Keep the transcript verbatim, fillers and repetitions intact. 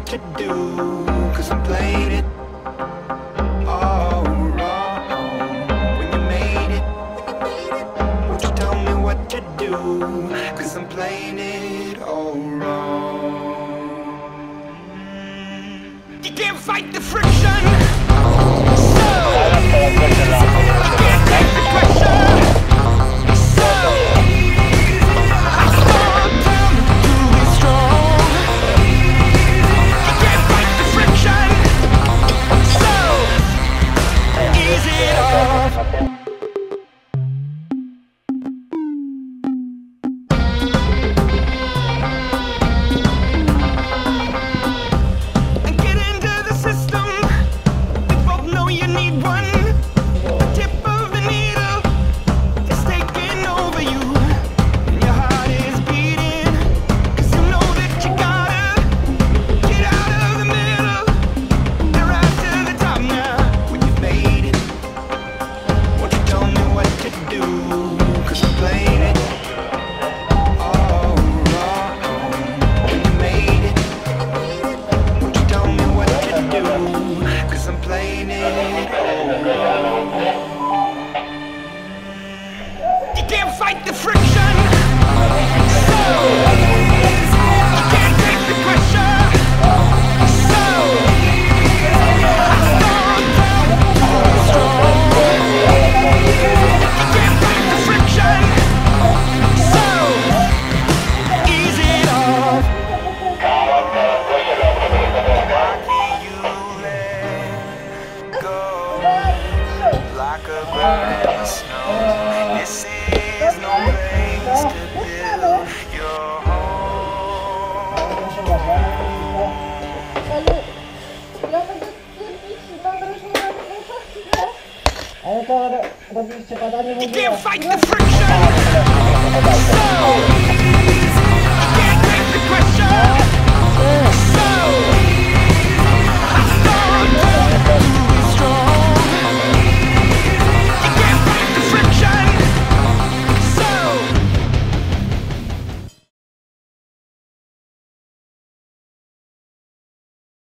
to do, cause I'm playing it all wrong. When you made it, won't you tell me what to do, cause I'm playing it all wrong. You can't fight the friction, so you can't take the pressure, so I start down to be strong. You can't fight the friction, so ease it off. You can't fight the friction, so you can't take the pressure, so I start down strong. You can't fight the friction, so ease it off. Why can't you let go like a bird in the snow? This is no place to build your home. You can't fight the friction, so